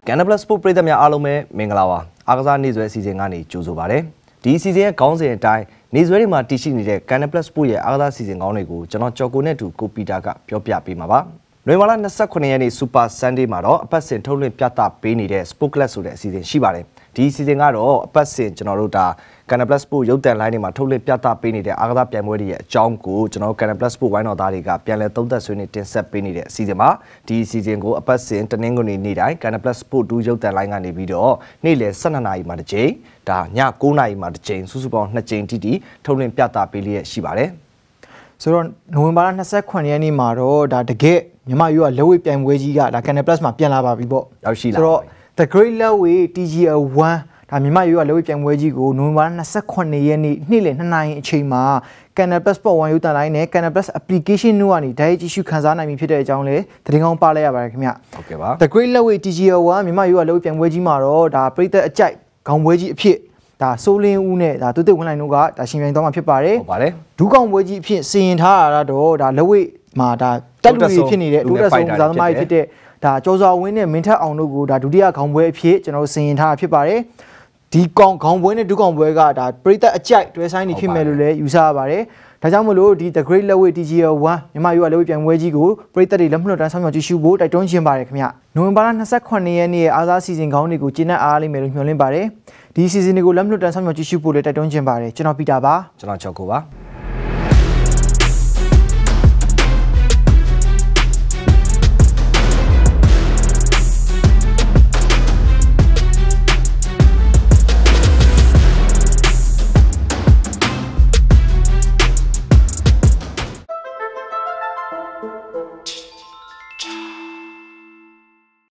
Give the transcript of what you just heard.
Canada Plus Sport ပြည်သက်များအားလုံးပဲမင်္ဂလာပါအားကစားနေ့စွဲအစီအစဉ်ကနေကြိုဆိုပါရစေဒီအစီအစဉ်ရဲ့ခေါင်းစဉ်အတိုင်းနေ့စွဲတွေမှာတည်ရှိနေတဲ့ Canada Plus Sport ရဲ့အားကစားအစီအစဉ်ကောင်းတွေကိုကျွန်တော်ကြော်ကိုနဲ့တူကိုပီတာကပြောပြပေးမှာပါနိုဝင်ဘာလ29ရက်နေ့ Super Sunday မှာတော့အပတ်စဉ်ထုတ်လွှင့်ပြသပေးနေတဲ့ Sport Club ဆိုတဲ့အစီအစဉ်ရှိပါတယ်ဒီအစီအစဉ်ကတော့အပတ်စဉ်ကျွန်တော်တို့ဒါ Canada Plus Sport ရုပ်သံလိုင်းတွေမှာထုတ်လွှင့်ပြသပေးနေတဲ့အားကစားပြိုင်ပွဲတွေရဲ့အကြောင်းကိုကျွန်တော် Canada Plus Sport ဝိုင်းတော်သားတွေကပြန်လည်သုံးသပ်ဆွေးနွေးတင်ဆက်ပေးနေတဲ့အစီအစဉ်မှာဒီအစီအစဉ်ကိုအပတ်စဉ်တနင်္ဂနွေနေ့တိုင်း Canada Plus Sport 2ရုပ်သံလိုင်းကနေပြီးတော့နေ့လယ်12နာရီမှာတစ်ကြိမ်ဒါည9နာရီမှာတစ်ကြိမ်စုစုပေါင်း2ကြိမ်တိထုတ်လွှင့်ပြသပေးလျက်ရှိပါတယ်ဆိုတော့နိုဝင်ဘာလ29ရက်နေ့မှာတော့ဒါတကယ်မြန်မာယူကလက်ဝဲပြိုင်ပွဲကြီးကဒါ Canada Plus မှာပြန်လာပါပြီပေါ့ရောက်ရှိလာဆိုတော့ The Great Letway TGL 1ဒါမြန်မာယူကလက်ဝဲပြိုင်ပွဲကြီးကိုနိုဝင်ဘာလ29ရက်နေ့နေ့လယ်2နာရီအချိန်မှာ Canada Plus Sport 1ရုပ်သံလိုင်းနဲ့ Canada Plus application တို့ကနေဓာတ်ရိုက်ကြည့်ရှုခန်းစားနိုင်ပြီဖြစ်တဲ့အကြောင်းလေးသတင်းကောင်းပါလိုက်ရပါတယ်ခင်ဗျဟုတ်ကဲ့ပါ The Great Letway TGL 1မြန်မာယူကလက်ဝဲပြိုင်ပွဲကြီးမှာတော့ဒါပရိသတ်အကြိုက်ခေါင်းပွဲကြီးအဖြစ်ဒါစိုးလင်းဦးနဲ့ဒါတူတူဝင်းလိုင်းတို့ကဒါရှင်ပြိုင်သွားမှာဖြစ်ပါတယ်ဟုတ်ပါတယ်ဒူးကောင်ပွဲကြီးအဖြစ်စီရင်ထားတာတော့ဒါလက်ဝဲမှာဒါတက်လူတွေဖြစ်နေတဲ့ဒုတက်ဆုံးဇာသမားတွေဖြစ်တဲ့ဒါကျော်စွာဝင်းနဲ့မင်းထက်အောင်တို့ကိုဒါဒုတိယခေါင်းပွဲအဖြစ်ကျွန်တော်စီရင်ထားတာဖြစ်ပါတယ်ဒီကောင်ခေါင်းပွဲနဲ့ဒုကောင်ပွဲကဒါပရိသတ်အကြိုက်တွဲဆိုင်နေဖြစ်မယ်လို့လည်းယူဆရပါတယ်ဒါကြောင့်မလို့ဒီ The Great Letway TGL 1မြန်မာယူကလက်ဝဲပြိုင်ပွဲကြီးကိုပရိသတ်တွေလက်မလွတ်တမ်းဆောင်ရွက်ကြည့်ရှုဖို့တိုက်တွန်းခြင်းပါတယ်ခင်ဗျနိုဝင်ဘာလ29ရက်နေ့ရဲ့အားစားစီစဉ်ကောင်းတွေကိုကျင်းနဲ့အားလိမ့်မယ်လို့မျှော်လင့်ပါတယ်ဒီစီစဉ်တွေကိုလက်မလွတ်တမ်းဆောင်ရွက်ကြည့်ရှုဖို့လည်းတိုက်တွန်းခြင်းပါတယ်ကျွန်တော်ပီတာပါကျွန်တော်ချောက်ကိုပါ